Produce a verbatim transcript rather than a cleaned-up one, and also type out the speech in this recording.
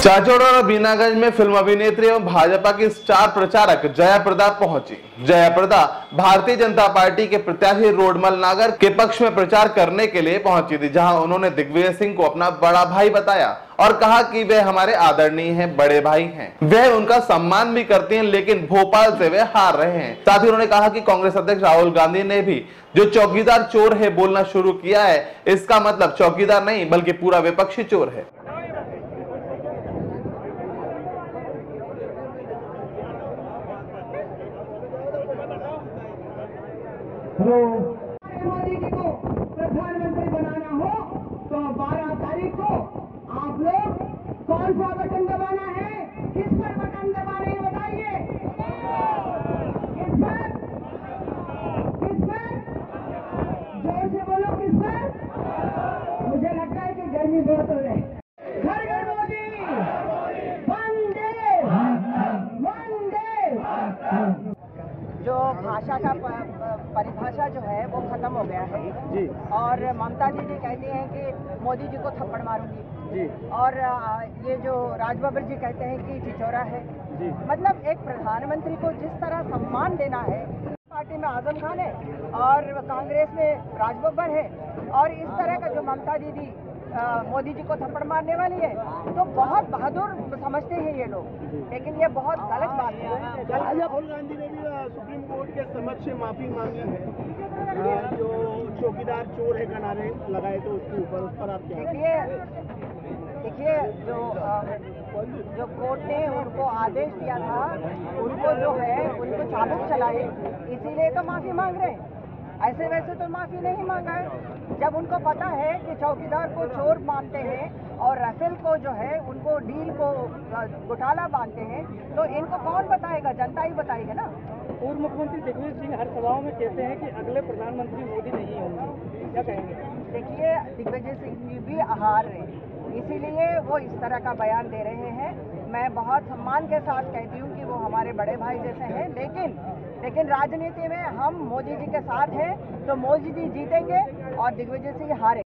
चाचौड़ और बीनागंज में फिल्म अभिनेत्री एवं भाजपा की स्टार प्रचारक जया प्रदा पहुंची। जया प्रदा भारतीय जनता पार्टी के प्रत्याशी रोडमल नागर के पक्ष में प्रचार करने के लिए पहुंची थी, जहां उन्होंने दिग्विजय सिंह को अपना बड़ा भाई बताया और कहा कि वे हमारे आदरणीय हैं, बड़े भाई हैं। वे उनका सम्मान भी करती हैं, लेकिन भोपाल से वे हार रहे हैं। साथ ही उन्होंने कहा कि कांग्रेस अध्यक्ष राहुल गांधी ने भी जो चौकीदार चोर है बोलना शुरू किया है, इसका मतलब चौकीदार नहीं बल्कि पूरा विपक्षी चोर है। मोदी जी को प्रधानमंत्री बनाना हो तो बारह तारीख को आप लोग कौन सा बटन दबाना है, किस पर बटन दबाना है बताइए। किस पर? किस पर? जोर से बोलो, किस पर? मुझे लगता है कि गर्मी बहुत हो रही है। घर घर मोदी, वंदे वंदे। जो भाषा का परिभाषा जो है वो खत्म हो गया है जी। और ममता दीदी कहती हैं कि मोदी जी को थप्पड़ मारूंगी जी। और ये जो राजबब्बर जी कहते हैं कि चिचोरा है जी। मतलब एक प्रधानमंत्री को जिस तरह सम्मान देना है, पार्टी में आजम खान है और कांग्रेस में राजबब्बर है, और इस तरह का जो ममता दीदी आ, मोदी जी को थप्पड़ मारने वाली है, तो बहुत बहादुर समझते हैं ये लोग, लेकिन ये बहुत गलत बात है। राहुल गांधी ने भी सुप्रीम कोर्ट के समक्ष माफी मांगी है, जो चौकीदार चोर है का नारे लगाए थे उसके ऊपर, उस पर आप क्या? देखिए देखिए जो आ, जो कोर्ट ने उनको आदेश दिया था, उनको जो है उनको चाबुक चलाए, इसीलिए तो माफी मांग रहे हैं। ऐसे वैसे तो माफी नहीं मांगा है। जब उनको पता है कि चौकीदार को चोर मानते हैं और राफेल को जो है उनको डील को घोटाला मानते हैं, तो इनको कौन बताएगा? जनता ही बताएगा ना। पूर्व मुख्यमंत्री दिग्विजय सिंह हर सभाओं में कहते हैं कि अगले प्रधानमंत्री मोदी नहीं होंगे, क्या कहेंगे? देखिए, दिग्विजय सिंह भी हार रहे हैं, इसीलिए वो इस तरह का बयान दे रहे हैं। मैं बहुत सम्मान के साथ कहती हूँ कि वो हमारे बड़े भाई जैसे हैं, लेकिन लेकिन राजनीति में हम मोदी जी के साथ हैं, तो मोदी जी जीतेंगे और दिग्विजय सिंह हारेंगे।